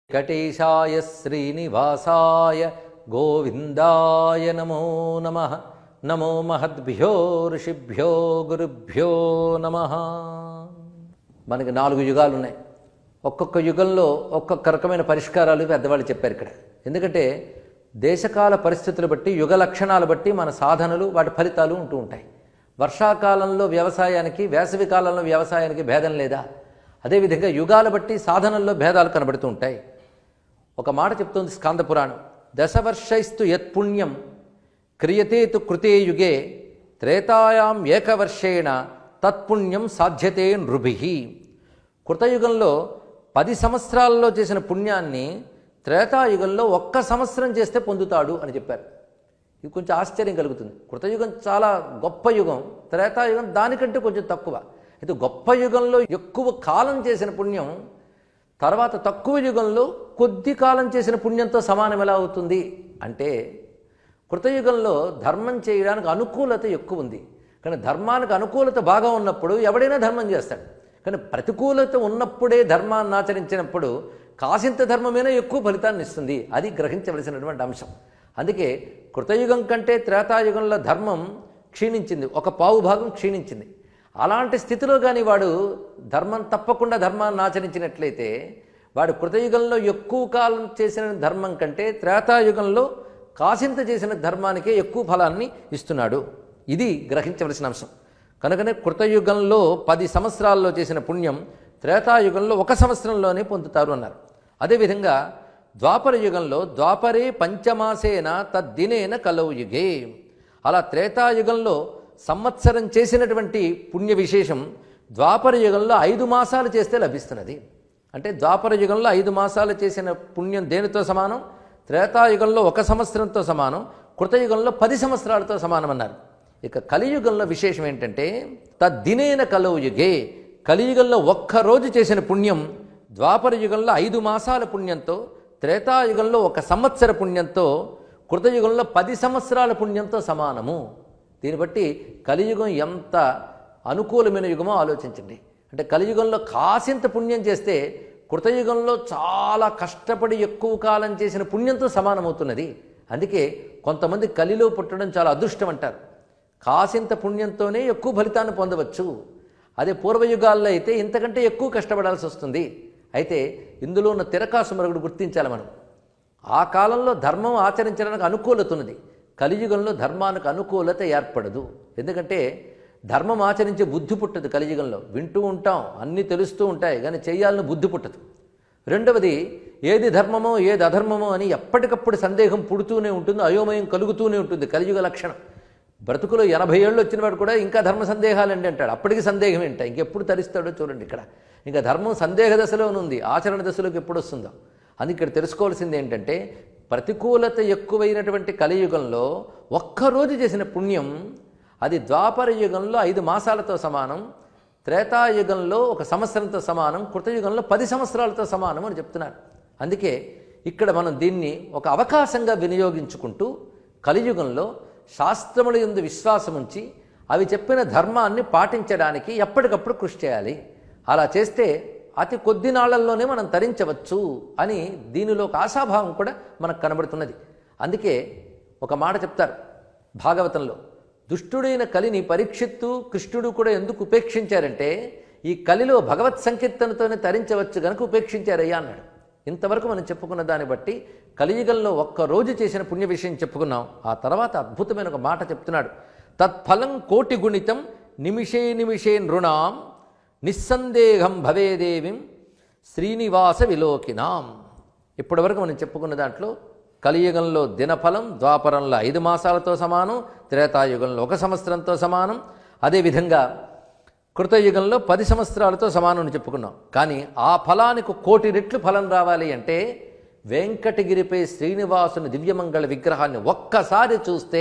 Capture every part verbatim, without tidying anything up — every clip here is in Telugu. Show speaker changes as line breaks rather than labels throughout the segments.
వెంకటేశాయ శ్రీనివాసాయ గోవిందాయ నమో నమః. నమో మహద్భ్యో ఋషిభ్యో గురుభ్యో నమః. మనకి నాలుగు యుగాలు ఉన్నాయి. ఒక్కొక్క యుగంలో ఒక్కొక్క రకమైన పరిష్కారాలు పెద్దవాళ్ళు చెప్పారు ఇక్కడ. ఎందుకంటే దేశకాల పరిస్థితులు బట్టి యుగ లక్షణాలు బట్టి మన సాధనలు వాటి ఫలితాలు ఉంటూ ఉంటాయి. వర్షాకాలంలో వ్యవసాయానికి వేసవి కాలంలో వ్యవసాయానికి భేదం లేదా? అదేవిధంగా యుగాల బట్టి సాధనల్లో భేదాలు కనబడుతూ ఉంటాయి. ఒక మాట చెప్తోంది స్కాంద పురాణం, దశవర్షైస్తు యత్పుణ్యం క్రియతే తు కృతే యుగే త్రేతాయాం ఏకవర్షేణ తత్పుణ్యం సాధ్యతే నృభిః. కృతయుగంలో పది సంవత్సరాల్లో చేసిన పుణ్యాన్ని త్రేతాయుగంలో ఒక్క సంవత్సరం చేస్తే పొందుతాడు అని చెప్పారు. ఇది కొంచెం ఆశ్చర్యం కలుగుతుంది. కృతయుగం చాలా గొప్ప యుగం, త్రేతాయుగం దానికంటే కొంచెం తక్కువ. అయితే గొప్ప యుగంలో ఎక్కువ కాలం చేసిన పుణ్యం తర్వాత తక్కువ యుగంలో కొద్ది కాలం చేసిన పుణ్యంతో సమానం ఎలా అవుతుంది అంటే, కృతయుగంలో ధర్మం చేయడానికి అనుకూలత ఎక్కువ ఉంది. కానీ ధర్మానికి అనుకూలత బాగా ఉన్నప్పుడు ఎవడైనా ధర్మం చేస్తాడు. కానీ ప్రతికూలత ఉన్నప్పుడే ధర్మాన్ని ఆచరించినప్పుడు కాసింత ధర్మమైనా ఎక్కువ ఫలితాన్ని ఇస్తుంది. అది గ్రహించవలసినటువంటి అంశం. అందుకే కృతయుగం కంటే త్రేతాయుగంలో ధర్మం క్షీణించింది, ఒక పావు భాగం క్షీణించింది. అలాంటి స్థితిలో కానీ వాడు ధర్మం తప్పకుండా ధర్మాన్ని ఆచరించినట్లయితే వాడు కృతయుగంలో ఎక్కువ కాలం చేసిన ధర్మం కంటే త్రేతాయుగంలో కాసింత చేసిన ధర్మానికే ఎక్కువ ఫలాన్ని ఇస్తున్నాడు. ఇది గ్రహించవలసిన అంశం. కనుకనే కృతయుగంలో పది సంవత్సరాల్లో చేసిన పుణ్యం త్రేతాయుగంలో ఒక సంవత్సరంలోనే పొందుతారు అన్నారు. అదేవిధంగా ద్వాపర యుగంలో ద్వాపరే పంచమాసేన తద్దినేన కలౌ యుగే. అలా త్రేతాయుగంలో సంవత్సరం చేసినటువంటి పుణ్య విశేషం ద్వాపర యుగంలో ఐదు మాసాలు చేస్తే లభిస్తున్నది. అంటే ద్వాపర యుగంలో ఐదు మాసాలు చేసిన పుణ్యం దేనితో సమానం? త్రేతాయుగంలో ఒక సంవత్సరంతో సమానం, కృతయుగంలో పది సంవత్సరాలతో సమానం అన్నారు. ఇక కలియుగంలో విశేషం ఏంటంటే తద్దినేన కలౌ యుగే. కలియుగంలో ఒక్కరోజు చేసిన పుణ్యం ద్వాపర యుగంలో ఐదు మాసాల పుణ్యంతో, త్రేతాయుగంలో ఒక సంవత్సర పుణ్యంతో, కృతయుగంలో పది సంవత్సరాల పుణ్యంతో సమానము. దీన్ని బట్టి కలియుగం ఎంత అనుకూలమైన యుగమో ఆలోచించండి. అంటే కలియుగంలో కాసింత పుణ్యం చేస్తే కృతయుగంలో చాలా కష్టపడి ఎక్కువ కాలం చేసిన పుణ్యంతో సమానమవుతున్నది. అందుకే కొంతమంది కలిలో పుట్టడం చాలా అదృష్టం అంటారు. కాసింత పుణ్యంతోనే ఎక్కువ ఫలితాన్ని పొందవచ్చు. అదే పూర్వయుగాల్లో అయితే ఇంతకంటే ఎక్కువ కష్టపడాల్సి వస్తుంది. అయితే ఇందులో ఉన్న తిరకాసు మరొకటి గుర్తించాలి మనం. ఆ కాలంలో ధర్మం ఆచరించడానికి అనుకూలత ఉన్నది. కలియుగంలో ధర్మానికి అనుకూలత ఏర్పడదు. ఎందుకంటే ధర్మం ఆచరించే బుద్ధి పుట్టదు. కలియుగంలో వింటూ ఉంటాం, అన్నీ తెలుస్తూ ఉంటాయి, కానీ చేయాలని బుద్ధి పుట్టదు. రెండవది, ఏది ధర్మమో ఏది అధర్మమో అని ఎప్పటికప్పుడు సందేహం పుడుతూనే ఉంటుంది, అయోమయం కలుగుతూనే ఉంటుంది. కలియుగ లక్షణం. బ్రతుకులో ఎనభై ఏళ్ళు వచ్చిన వాడు కూడా ఇంకా ధర్మ సందేహాలండి అంటాడు. అప్పటికి సందేహం ఏంట, ఇంకెప్పుడు తరిస్తాడో చూడండి. ఇక్కడ ఇంకా ధర్మం సందేహ దశలోనే ఉంది, ఆచరణ దశలోకి ఎప్పుడు వస్తుందో. అందుకే ఇక్కడ తెలుసుకోవాల్సింది ఏంటంటే, ప్రతికూలత ఎక్కువైనటువంటి కలియుగంలో ఒక్కరోజు చేసిన పుణ్యం అది ద్వాపర యుగంలో ఐదు మాసాలతో సమానం, త్రేతాయుగంలో ఒక సంవత్సరంతో సమానం, కృతయుగంలో పది సంవత్సరాలతో సమానం అని చెప్తున్నారు. అందుకే ఇక్కడ మనం దీన్ని ఒక అవకాశంగా వినియోగించుకుంటూ కలియుగంలో శాస్త్రముల యందు విశ్వాసం ఉంచి అవి చెప్పిన ధర్మాన్ని పాటించడానికి ఎప్పటికప్పుడు కృషి చేయాలి. అలా చేస్తే అతి కొద్ది నాళ్లలోనే మనం తరించవచ్చు అని దీనిలో ఒక ఆశాభావం కూడా మనకు కనబడుతున్నది. అందుకే ఒక మాట చెప్తారు భాగవతంలో, దుష్టుడైన కలిని పరీక్షిత్తు కృష్ణుడు కూడా ఎందుకు ఉపేక్షించారంటే ఈ కలిలో భగవత్ సంకీర్తనతోనే తరించవచ్చు కనుక ఉపేక్షించారయ్యా అన్నాడు. ఇంతవరకు మనం చెప్పుకున్న దాన్ని బట్టి కలియుగంలో ఒక్కరోజు చేసిన పుణ్య విషయం చెప్పుకున్నాం. ఆ తర్వాత అద్భుతమైన ఒక మాట చెప్తున్నాడు, తత్ఫలం కోటి గుణితం నిమిషే నిమిషే నృణాం నిస్సందేహం భవేదేవిం శ్రీనివాస విలోకినాం. ఇప్పటివరకు మనం చెప్పుకున్న దాంట్లో కలియుగంలో దినఫలం ద్వాపరంలో ఐదు మాసాలతో సమానం, త్రేతాయుగంలో ఒక సంవత్సరంతో సమానం, అదేవిధంగా కృతయుగంలో పది సంవత్సరాలతో సమానం అని చెప్పుకున్నాం. కానీ ఆ ఫలానికి కోటి రెట్లు ఫలం రావాలి అంటే వెంకటగిరిపై శ్రీనివాసుని దివ్యమంగళ విగ్రహాన్ని ఒక్కసారి చూస్తే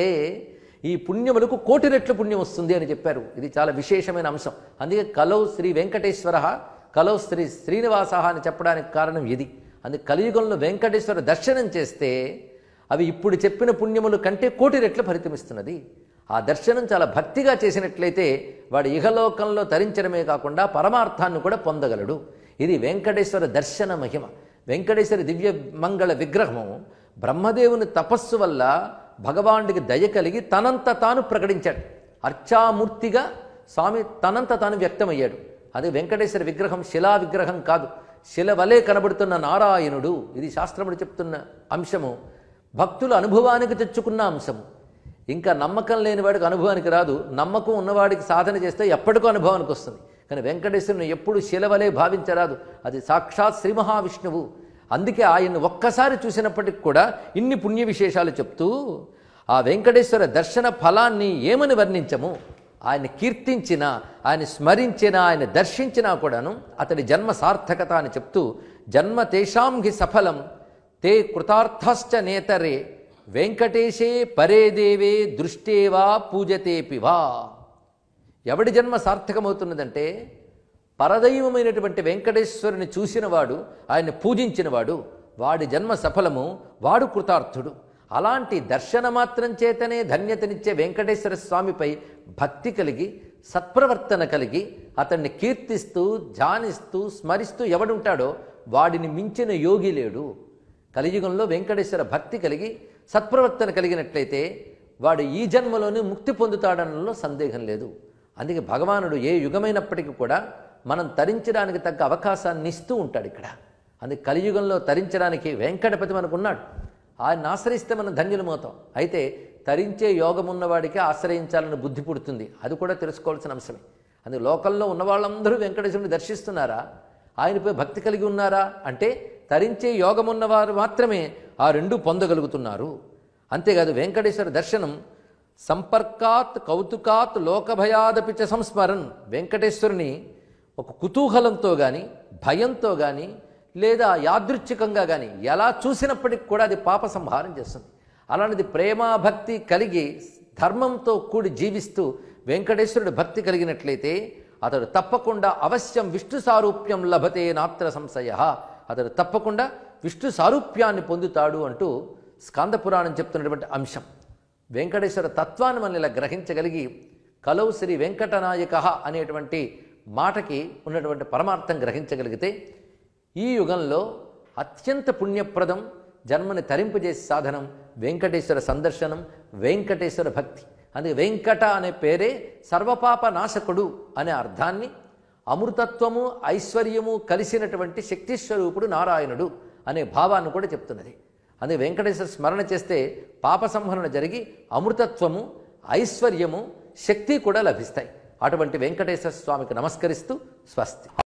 ఈ పుణ్యములకు కోటి రెట్లు పుణ్యం వస్తుంది అని చెప్పారు. ఇది చాలా విశేషమైన అంశం. అందుకే కలౌ శ్రీ వెంకటేశ్వర కలౌ శ్రీ శ్రీనివాస అని చెప్పడానికి కారణం ఇది. అందుకే కలియుగంలో వెంకటేశ్వర దర్శనం చేస్తే అవి ఇప్పుడు చెప్పిన పుణ్యముల కంటే కోటి రెట్ల ఫలితమిస్తున్నది. ఆ దర్శనం చాలా భక్తిగా చేసినట్లయితే వాడు ఇహలోకంలో తరించడమే కాకుండా పరమార్థాన్ని కూడా పొందగలడు. ఇది వెంకటేశ్వర దర్శన మహిమ. వెంకటేశ్వర దివ్య మంగళ విగ్రహము బ్రహ్మదేవుని తపస్సు వల్ల భగవానుడికి దయ కలిగి తనంత తాను ప్రకటించాడు. అర్చామూర్తిగా స్వామి తనంత తాను వ్యక్తమయ్యాడు. అది వెంకటేశ్వర విగ్రహం శిలా విగ్రహం కాదు, శిల వలె కనబడుతున్న నారాయణుడు. ఇది శాస్త్రముడు చెప్తున్న అంశము, భక్తులు అనుభవానికి తెచ్చుకున్న అంశము. ఇంకా నమ్మకం లేనివాడికి అనుభవానికి రాదు, నమ్మకం ఉన్నవాడికి సాధన చేస్తే ఎప్పటికో అనుభవానికి వస్తుంది. కానీ వెంకటేశ్వరుని ఎప్పుడు శిలవలే భావించరాదు, అది సాక్షాత్ శ్రీ మహావిష్ణువు. అందుకే ఆయన్ని ఒక్కసారి చూసినప్పటికి కూడా ఇన్ని పుణ్య విశేషాలు చెప్తూ ఆ వెంకటేశ్వర దర్శన ఫలాన్ని ఏమని వర్ణించము. ఆయన కీర్తించిన, ఆయన స్మరించిన, ఆయన దర్శించినా కూడాను అతడి జన్మ సార్థకత అని చెప్తూ, జన్మ తేషాం హి సఫలం తే కృతార్థశ్చ నేతరే వెంకటేశే పరే దేవే దృష్టేవా పూజతేపివా. ఎవడి జన్మ సార్థకమవుతున్నదంటే పరదైవమైనటువంటి వెంకటేశ్వరుని చూసినవాడు, ఆయన్ని పూజించినవాడు, వాడి జన్మ సఫలము, వాడు కృతార్థుడు. అలాంటి దర్శన మాత్రం చేతనే ధన్యతనిచ్చే వెంకటేశ్వర స్వామిపై భక్తి కలిగి సత్ప్రవర్తన కలిగి అతన్ని కీర్తిస్తూ ధ్యానిస్తూ స్మరిస్తూ ఎవడుంటాడో వాడిని మించిన యోగి లేడు. కలియుగంలో వెంకటేశ్వర భక్తి కలిగి సత్ప్రవర్తన కలిగినట్లయితే వాడు ఈ జన్మలోనే ముక్తి పొందుతాడనలో సందేహం లేదు. అందుకే భగవానుడు ఏ యుగమైనప్పటికీ కూడా మనం తరించడానికి తగ్గ అవకాశాన్ని ఇస్తూ ఉంటాడు ఇక్కడ. అందుకే కలియుగంలో తరించడానికి వెంకటపతి మనకు ఉన్నాడు. ఆయన ఆశ్రయిస్తే మనం ధన్యులమవుతాం. అయితే తరించే యోగం ఉన్నవాడికే ఆశ్రయించాలని బుద్ధి పుడుతుంది, అది కూడా తెలుసుకోవాల్సిన అంశమే. అందుకే లోకల్లో ఉన్న వాళ్ళందరూ వెంకటేశ్వరుని దర్శిస్తున్నారా, ఆయనపై భక్తి కలిగి ఉన్నారా అంటే తరించే యోగం ఉన్నవారు మాత్రమే ఆ రెండు పొందగలుగుతున్నారు. అంతేకాదు వెంకటేశ్వర దర్శనం సంపర్కాత్ కౌతుకాత్ లోకభయాదపిచ సంస్మరన్. వెంకటేశ్వరుని ఒక కుతూహలంతో కానీ భయంతో కానీ లేదా యాదృచ్ఛికంగా కానీ ఎలా చూసినప్పటికి కూడా అది పాప సంహారం చేస్తుంది. అలాంటిది ప్రేమాభక్తి కలిగి ధర్మంతో కూడి జీవిస్తూ వెంకటేశ్వరుడు భక్తి కలిగినట్లయితే అతడు తప్పకుండా అవశ్యం విష్ణు సారూప్యం లభతే నాత్ర సంశయ. అతడు తప్పకుండా విష్ణు సారూప్యాన్ని పొందుతాడు అంటూ స్కాంద పురాణం చెప్తున్నటువంటి అంశం. వెంకటేశ్వర తత్వాన్ని మనం ఇలా గ్రహించగలిగి కలౌ శ్రీ వెంకటనాయక అనేటువంటి మాటకి ఉన్నటువంటి పరమార్థం గ్రహించగలిగితే ఈ యుగంలో అత్యంత పుణ్యప్రదం, జన్మని తరింపజేసే సాధనం వెంకటేశ్వర సందర్శనం, వెంకటేశ్వర భక్తి. అందుకే వెంకట అనే పేరే సర్వపాప నాశకుడు అనే అర్థాన్ని, అమృతత్వము ఐశ్వర్యము కలిసినటువంటి శక్తిస్వరూపుడు నారాయణుడు అనే భావాన్ని కూడా చెప్తున్నది. అందుకే వెంకటేశ్వర స్మరణ చేస్తే పాప సంహరణ జరిగి అమృతత్వము ఐశ్వర్యము శక్తి కూడా లభిస్తాయి. అటువంటి వెంకటేశ్వర స్వామికి నమస్కరిస్తూ స్వస్తి.